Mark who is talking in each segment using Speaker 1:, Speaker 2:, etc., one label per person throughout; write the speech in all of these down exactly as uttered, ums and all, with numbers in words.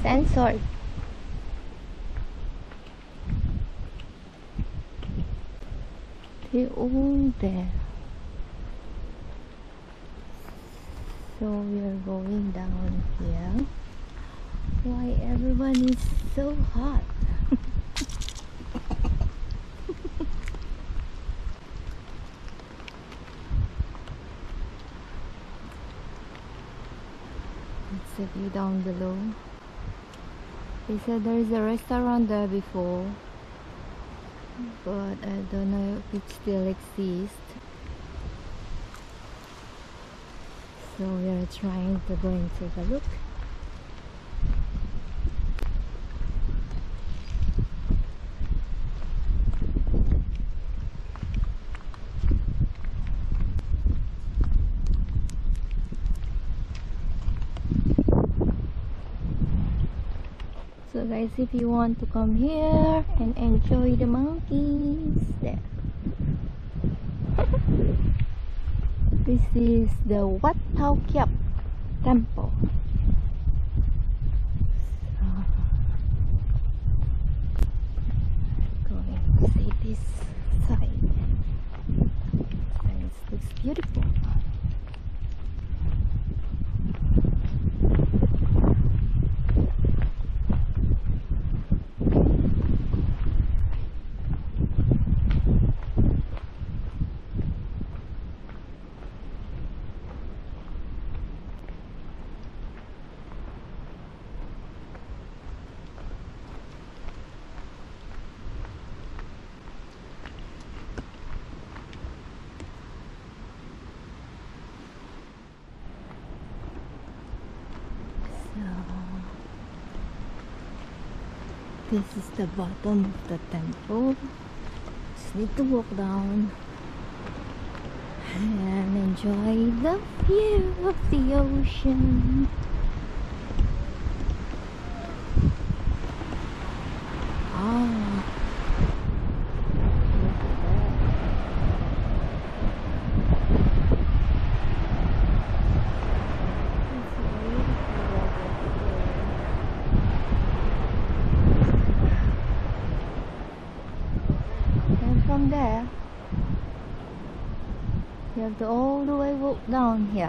Speaker 1: censored. They're all there. So we are going down here. Why everyone is so hot? It's a view down below. They said there is a restaurant there before, but I don't know if it still exists. So we are trying to go and take a look. So guys, if you want to come here and enjoy the monkeys, there. This is the Wat Khao Takiap temple. So, going to see this side. And it looks beautiful. This is the bottom of the temple. Just need to walk down and enjoy the view of the ocean. Ah, look at that. It's beautiful over here. And from there, you have to all the way walk down here.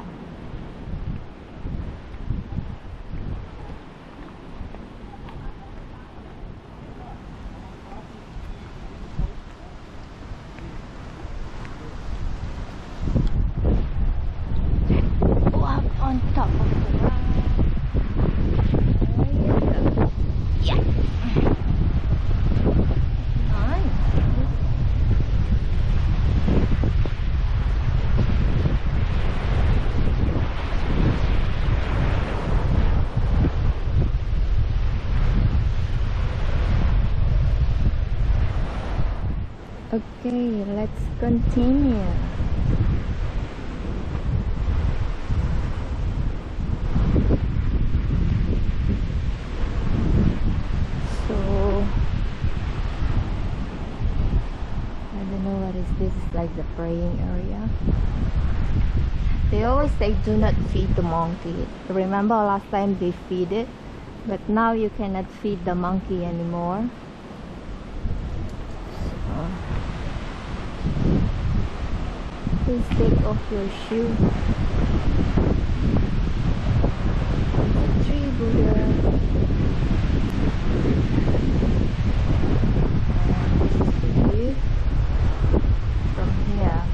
Speaker 1: Go up on top of the rock. There you go. Yeah. Nice. Okay, let's continue. So, I don't know what is this. It's like the praying area. They always say do not feed the monkey. Remember last time they feed it, but now you cannot feed the monkey anymore. So, please take off your shoe. The tree Buddha. And this is the view from here.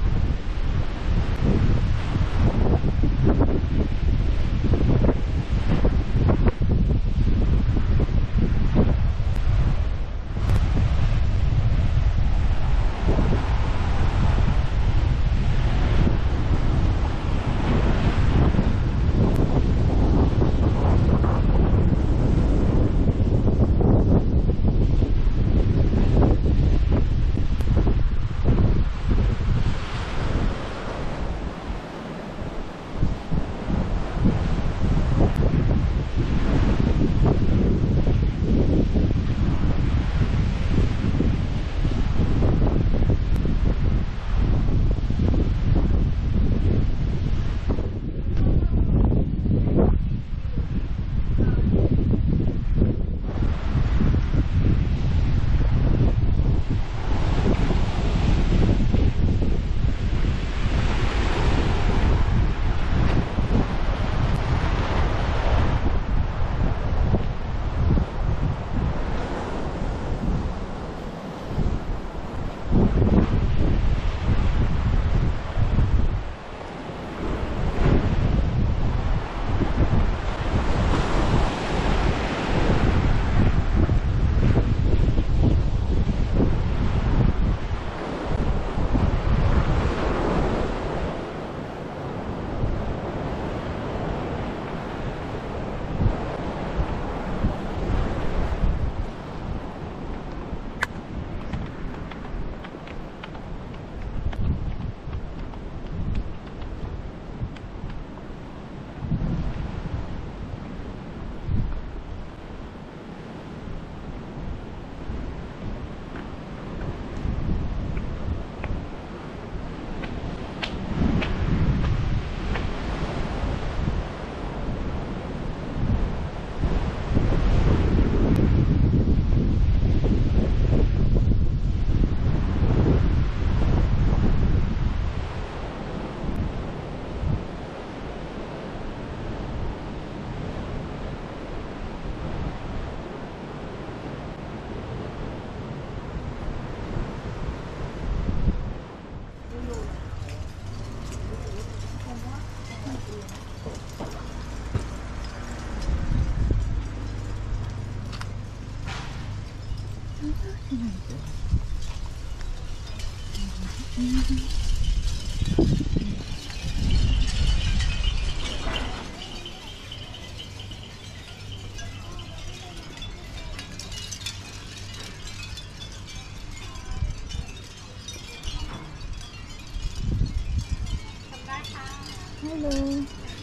Speaker 1: Hello.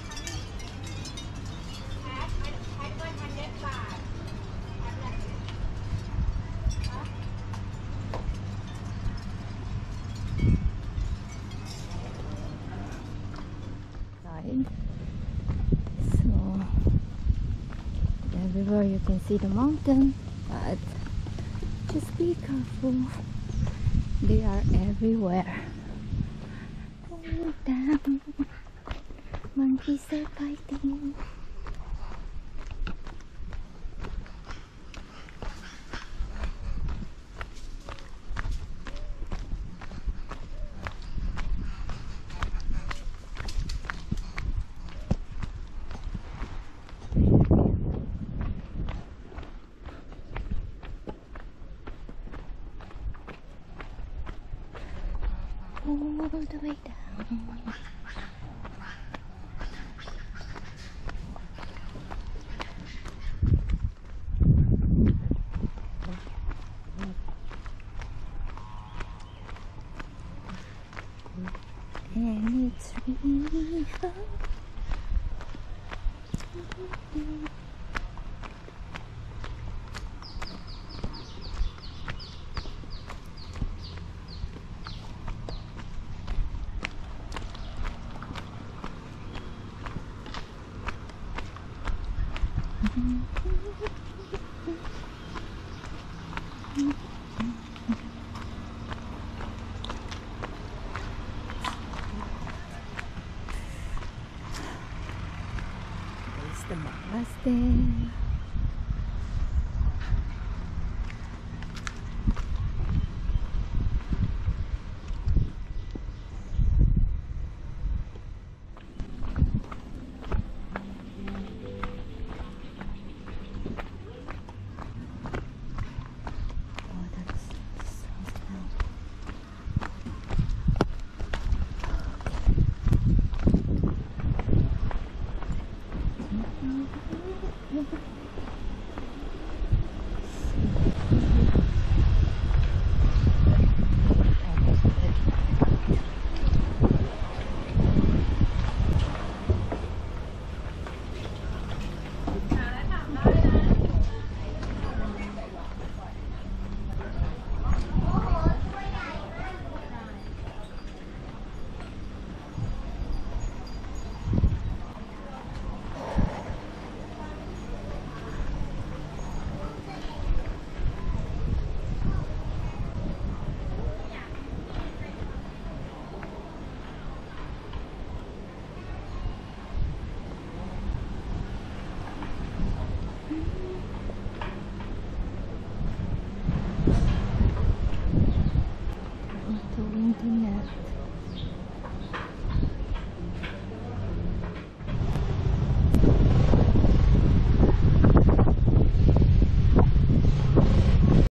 Speaker 1: So everywhere you can see the mountain, but just be careful. They are everywhere. Going down. Monkeys are fighting. All the way down. And it's really fun. It's the monastery.